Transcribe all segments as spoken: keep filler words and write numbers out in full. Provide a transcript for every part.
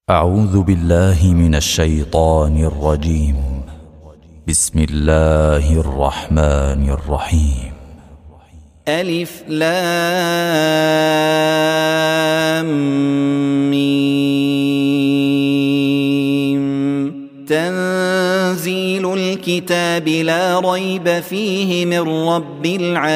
أعوذ بالله من الشيطان الرجيم. بسم الله الرحمن الرحيم. ألف لام ميم. تنزيل الكتاب لا ريب فيه من رب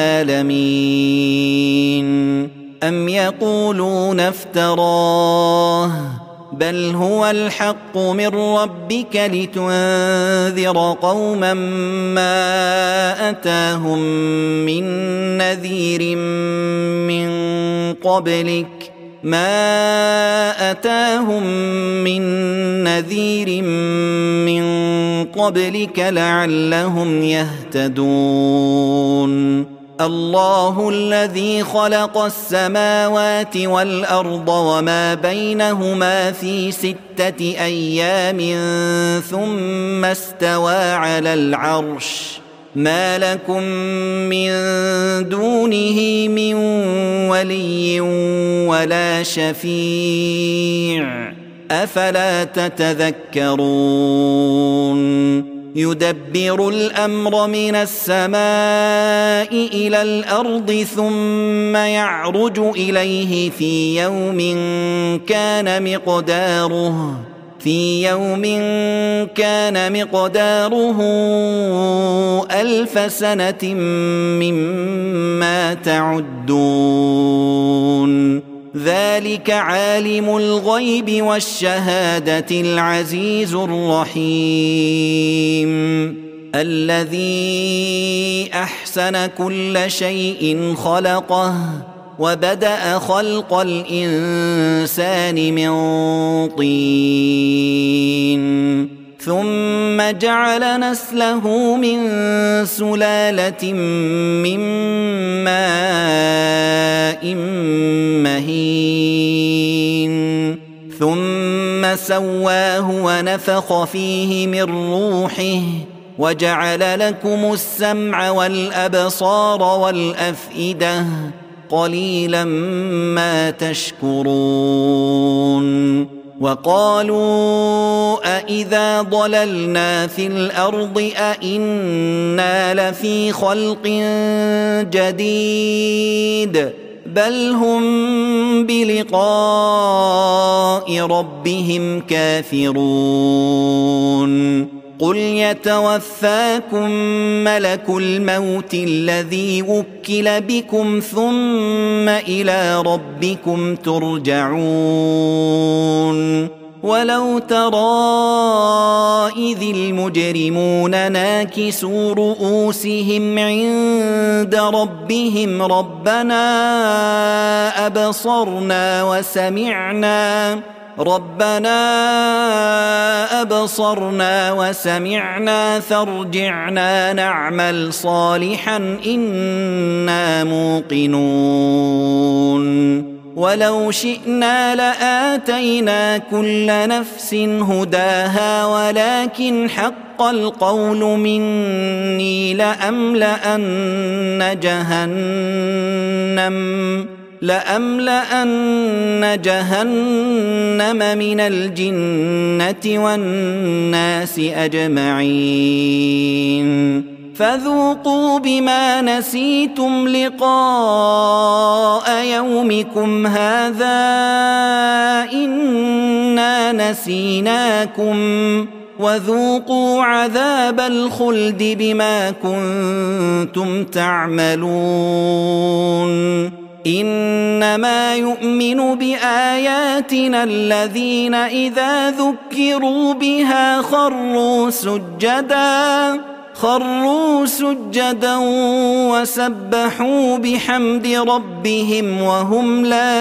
العالمين. أم يقولون افتراه بل هو الحق من ربك لتنذر قوما ما أتاهم من نذير من قبلك ما أتاهم من نذير من قبلك لعلهم يهتدون. الله الذي خلق السماوات والأرض وما بينهما في ستة أيام ثم استوى على العرش ما لكم من دونه من ولي ولا شفيع أفلا تتذكرون. يدبر الأمر من السماء إلى الأرض ثم يعرج إليه في يوم كان مقداره في يوم كان مقداره ألف سنة مما تعدون. ذلك عالم الغيب والشهادة العزيز الرحيم. الذي أحسن كل شيء خلقه وبدأ خلق الإنسان من طين ثم جعل نسله من سلالة من ماء مهين ثم سواه ونفخ فيه من روحه وجعل لكم السمع والأبصار والأفئدة قليلا ما تشكرون. وقالوا أإذا ضللنا في الأرض أإنا لفي خلق جديد بل هم بلقاء ربهم كافرون. قل يتوفاكم ملك الموت الذي وكل بكم ثم إلى ربكم ترجعون. ولو ترى إذ المجرمون ناكسوا رؤوسهم عند ربهم ربنا أبصرنا وسمعنا ربنا أبصرنا وسمعنا فارجعنا نعمل صالحا إنا موقنون. ولو شئنا لآتينا كل نفس هداها ولكن حق القول مني لأملأن جهنم لأملأن جهنم من الجنة والناس أجمعين. فذوقوا بما نسيتم لقاء يومكم هذا إنا نسيناكم وذوقوا عذاب الخلد بما كنتم تعملون. إنما يؤمن بآياتنا الذين إذا ذكروا بها خروا سجدا خروا سجدا وسبحوا بحمد ربهم وهم لا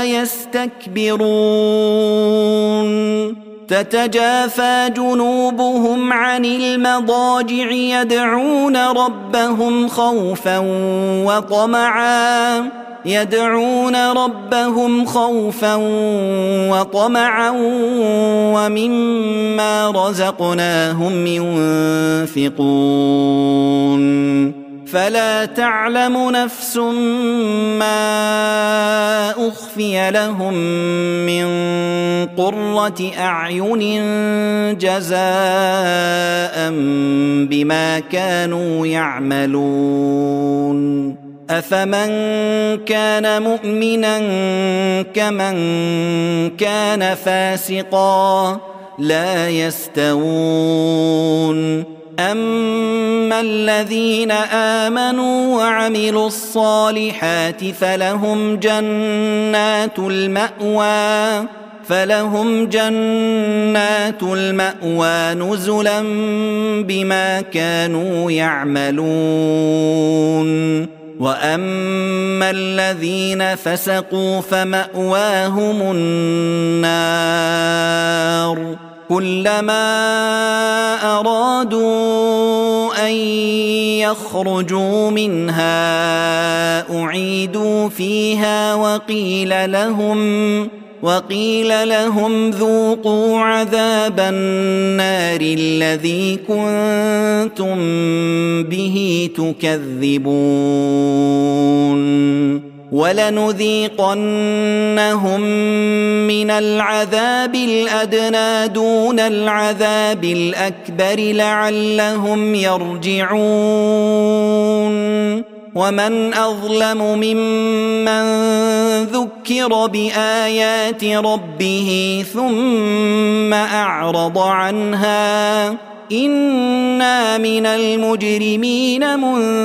يستكبرون. تتجافى جنوبهم عن المضاجع يدعون ربهم خوفا وطمعا يدعون ربهم خوفا وطمعا ومما رزقناهم ينفقون. فلا تعلم نفس ما أخفي لهم من قرة أعين جزاء بما كانوا يعملون أفمن كان مؤمنا كمن كان فاسقا لا يستوون أما الذين آمنوا وعملوا الصالحات فلهم جنات المأوى فلهم جنات المأوى نزلا بما كانوا يعملون وأما الذين فسقوا فمأواهم النار كلما أرادوا أن يخرجوا منها أعيدوا فيها وقيل لهم وقيل لهم ذوقوا عذاب النار الذي كنتم به تكذبون ولنذيقنهم من العذاب الأدنى دون العذاب الأكبر لعلهم يرجعون ومن أظلم ممن ذكر بآيات ربه ثم أعرض عنها إنا من المجرمين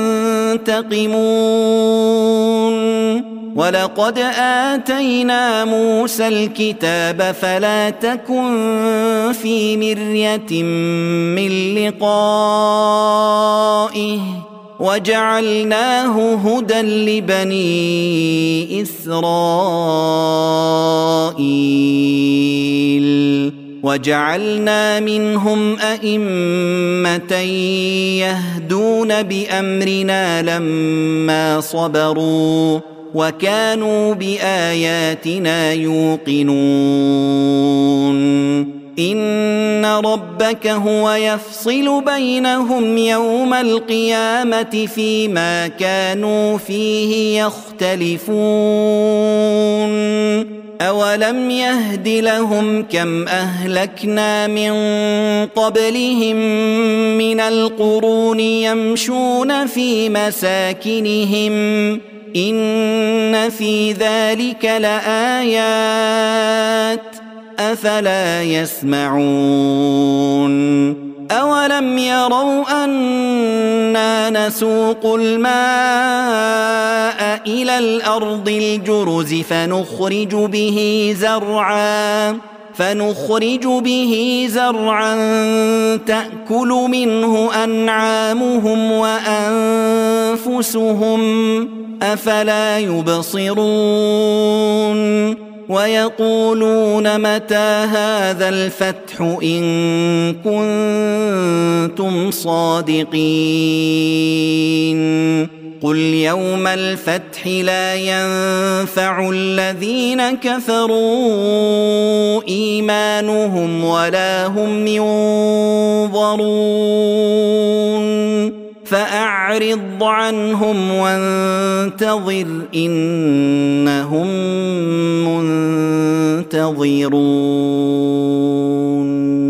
منتقمون ولقد آتينا موسى الكتاب فلا تكن في مرية من لقائه وجعلناه هدى لبني إسرائيل وجعلنا منهم أئمة يهدون بأمرنا لما صبروا وكانوا بآياتنا يوقنون إن ربك هو يفصل بينهم يوم القيامة فيما كانوا فيه يختلفون أولم يهد لهم كم أهلكنا من قبلهم من القرون يمشون في مساكنهم إن في ذلك لآيات أفلا يسمعون أولم يروا أنا نسوق الماء إلى الأرض الجرز فنخرج به زرعا فنخرج به زرعا تأكل منه أنعامهم وأنفسهم أفلا يبصرون ويقولون متى هذا الفتح إن كنتم صادقين قل يوم الفتح لا ينفع الذين كفروا إيمانهم ولا هم ينظرون فأعرض عنهم وانتظر إنهم منتظرون